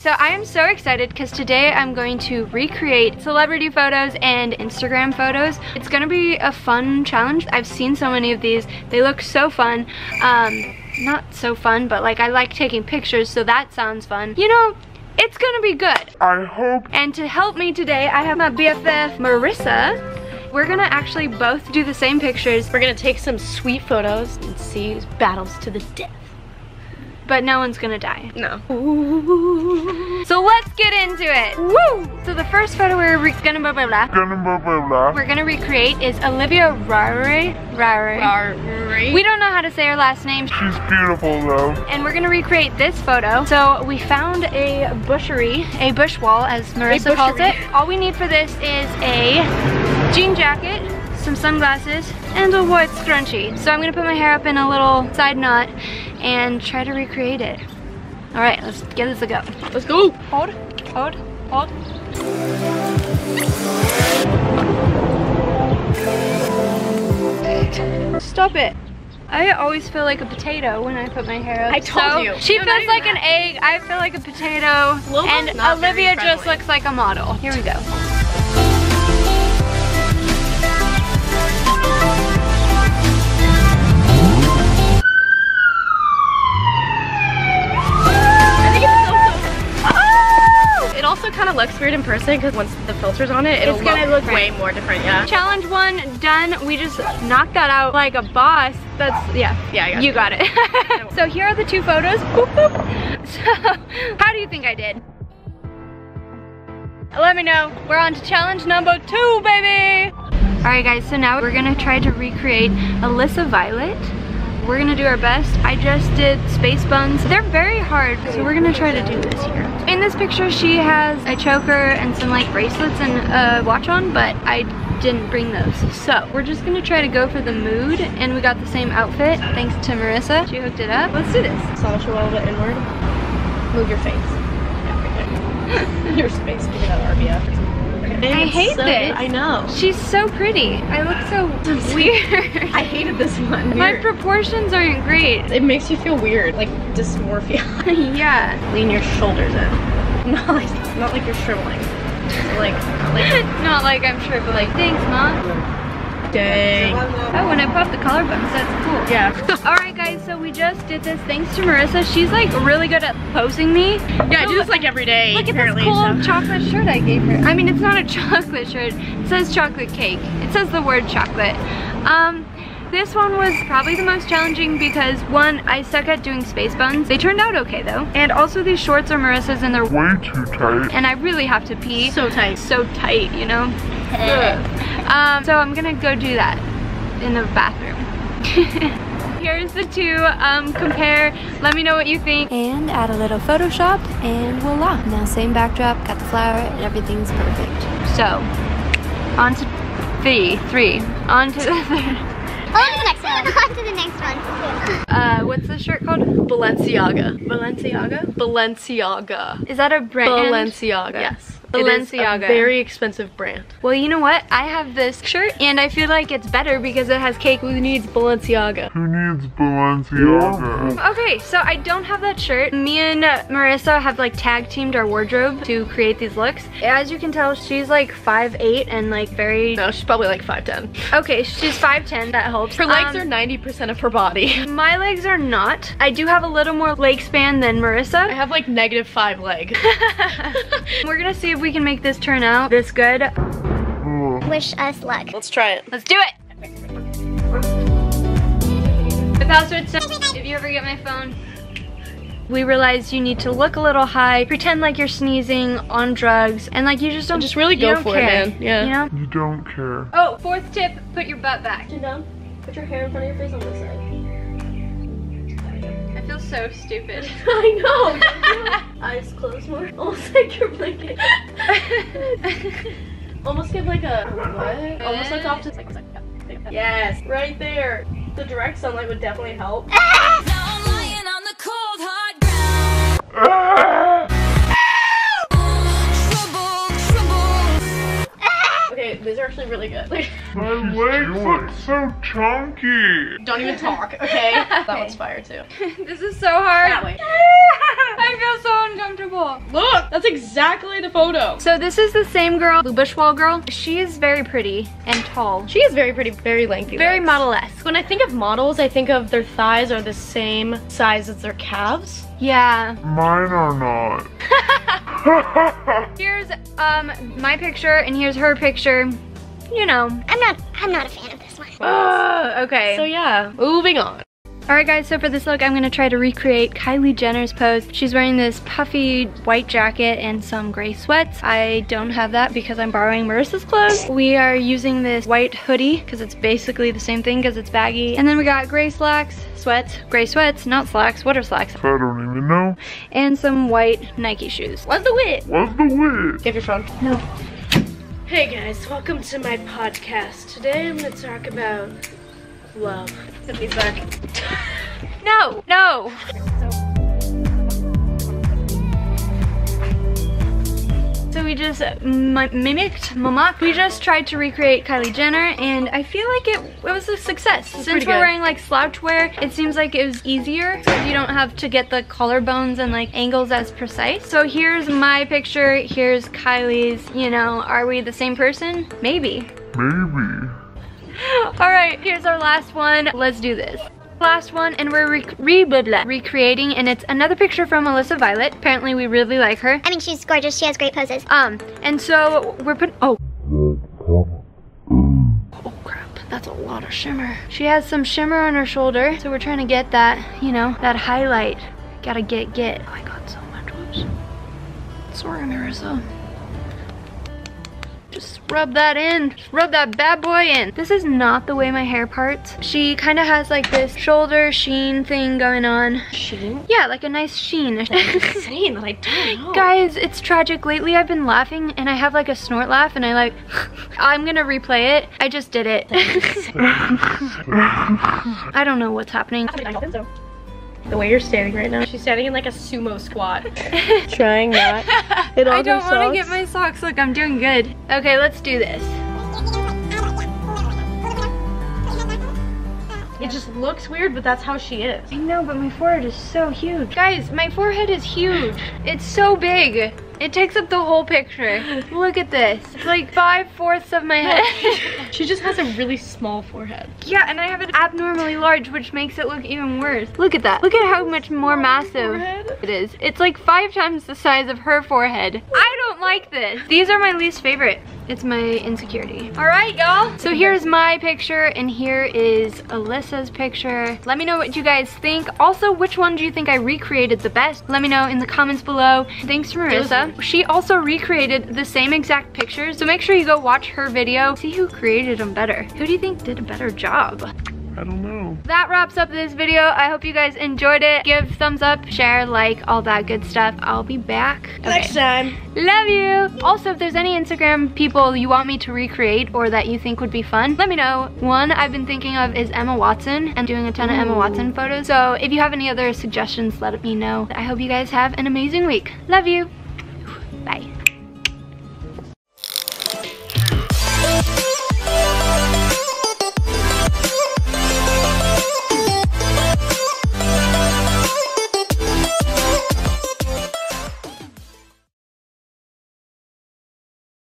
so I am so excited because today I'm going to recreate celebrity photos and Instagram photos. It's gonna be a fun challenge. I've seen so many of these. They look so fun. Not so fun, but like I like taking pictures, so that sounds fun. You know, it's gonna be good. I hope. And to help me today, I have my BFF, Marissa. We're gonna actually both do the same pictures. We're gonna take some sweet photos and see battles to the death. But no one's gonna die. No. Ooh. So let's get into it. Woo! So the first photo we're gonna recreate is Olivia Rari. We don't know how to say her last name. She's beautiful though. And we're gonna recreate this photo. So we found a bushery, a bush wall as Marissa calls it. All we need for this is a jean jacket, some sunglasses, and a white scrunchie. So I'm gonna put my hair up in a little side knot and try to recreate it. All right, let's give this a go. Let's go. Hold, hold, hold. Stop it. I always feel like a potato when I put my hair up. I told you. She feels like an egg, I feel like a potato, and Olivia just looks like a model. Here we go. It also kind of looks weird in person because once the filter's on it, it'll look way more different, yeah. Challenge 1 done. We just knocked that out like a boss. That's, yeah. Yeah, you got it. So here are the two photos. Boop, boop. So, how do you think I did? Let me know. We're on to challenge number 2, baby. All right, guys, so now we're gonna try to recreate Alyssa Violet. We're gonna do our best. I just did space buns. They're very hard, so we're gonna try to do this here. In this picture, she has a choker and some like bracelets and a watch on, but I didn't bring those. So we're just gonna try to go for the mood, and we got the same outfit thanks to Marissa. She hooked it up. Let's do this. Sausage a little bit inward. Move your face. Your space. Give me that RBF. I hate this. I know. She's so pretty. I look so weird. I hated this one. My proportions aren't great. It makes you feel weird, like dysmorphia. Yeah. Lean your shoulders in. Not like you're shriveling. Like not like I'm shriveling. Thanks, Mom. Dang. Oh, when I pop the collarbones, that's cool. Yeah. Alright guys, so we just did this thanks to Marissa. She's like really good at posing me. Yeah, I do this like every day. Look at this cool chocolate shirt I gave her. I mean, it's not a chocolate shirt. It says chocolate cake. It says the word chocolate. This one was probably the most challenging because one, I suck at doing space buns. They turned out okay though. And also these shorts are Marissa's and they're way too tight. And I really have to pee. So tight. So tight, you know? So I'm gonna go do that in the bathroom. Here's the two, compare, let me know what you think. And add a little Photoshop and voila. Now same backdrop, got the flower, and everything's perfect. So, on to three, on to the third. On to the next one. On to the next one. What's the shirt called? Balenciaga. Balenciaga? Balenciaga. Is that a brand? Balenciaga. Yes. Balenciaga. It is a very expensive brand. Well, you know what? I have this shirt and I feel like it's better because it has cake. Who needs Balenciaga? Who needs Balenciaga? Okay, so I don't have that shirt. Me and Marissa have like tag teamed our wardrobe to create these looks. As you can tell, she's like 5'8" and like very... No, she's probably like 5'10". Okay, she's 5'10", that helps. Her legs are 90% of her body. My legs are not. I do have a little more leg span than Marissa. I have like -5 leg. We're gonna see if we can make this turn out this good. Wish us luck. Let's try it. Let's do it! The password says, if you ever get my phone, we realize you need to look a little high, pretend like you're sneezing on drugs, and like you just don't really go for it, man. Yeah. You know? You don't care. Oh, fourth tip, put your butt back. Sit down. Put your hair in front of your face on this side. I feel so stupid. I know. Eyes closed more. Almost like you're blinking. Almost give like a what? Almost like off to like yes, right there. The direct sunlight would definitely help. Now I'm lying on the cold hard ground. Okay, these are actually really good. Like, my legs look so chunky. don't even talk, okay? That one's fire too. This is so hard. That way. I'm I feel so uncomfortable. Look, that's exactly the photo. So this is the same girl, the Bushwall girl. She is very pretty and tall. She is very pretty, very lengthy. Very legs. model-esque. When I think of models, I think of their thighs are the same size as their calves. Yeah. Mine are not. Here's my picture and here's her picture. You know. I'm not a fan of this one. Okay. So yeah, moving on. Alright guys, so for this look I'm gonna try to recreate Kylie Jenner's pose. She's wearing this puffy white jacket and some gray sweats. I don't have that because I'm borrowing Marissa's clothes. We are using this white hoodie because it's basically the same thing because it's baggy. And then we got gray slacks, gray sweats, not slacks. What are slacks? I don't even know. And some white Nike shoes. What's the wit? What's the wit? Give your phone. No. Hey guys, welcome to my podcast. Today I'm gonna talk about love. Put me back. No, no. So we just we just tried to recreate Kylie Jenner and I feel like it was a success. Since pretty we're good. wearing like slouch wear, it seems like it was easier because you don't have to get the collarbones and like angles as precise. So here's my picture, here's Kylie's, you know, are we the same person? Maybe. Maybe. All right, here's our last one. Let's do this. Last one, and we're recreating, and it's another picture from Alyssa Violet. Apparently we really like her. I mean, she's gorgeous. She has great poses. And so we're putting, oh crap, that's a lot of shimmer. She has some shimmer on her shoulder, so we're trying to get that, you know, that highlight. Gotta get. Oh, I got so much, whoops. Sorry, Marissa. Just rub that in. Just rub that bad boy in. This is not the way my hair parts. She kind of has like this shoulder sheen thing going on. Sheen? Yeah, like a nice sheen. Insane that I don't know. Guys, it's tragic. Lately I've been laughing and I have like a snort laugh and I like, I'm gonna replay it. I just did it. I don't know what's happening. I don't think so. The way you're standing right now, she's standing in like a sumo squat. Trying not. I don't want to get my socks. Look, I'm doing good. Okay, let's do this. It just looks weird, but that's how she is. I know, but my forehead is so huge. Guys, my forehead is huge. It's so big. It takes up the whole picture. Look at this. It's like 5/4 of my head. She just has a really small forehead. Yeah, and I have it abnormally large, which makes it look even worse. Look at that. Look at how much more massive it is. It's like 5 times the size of her forehead. I don't like this. These are my least favorite. It's my insecurity. All right, y'all. So here's my picture, and here is Alyssa's picture. Let me know what you guys think. Also, which one do you think I recreated the best? Let me know in the comments below. Thanks to Marissa. She also recreated the same exact pictures, so make sure you go watch her video. See who created them better. Who do you think did a better job? I don't know. That wraps up this video. I hope you guys enjoyed it. Give thumbs up, share, like, all that good stuff. I'll be back Next time. Love you. Also, if there's any Instagram people you want me to recreate or that you think would be fun, let me know. One I've been thinking of is Emma Watson. I'm doing a ton of Emma Watson photos. So if you have any other suggestions, let me know. I hope you guys have an amazing week. Love you. Bye.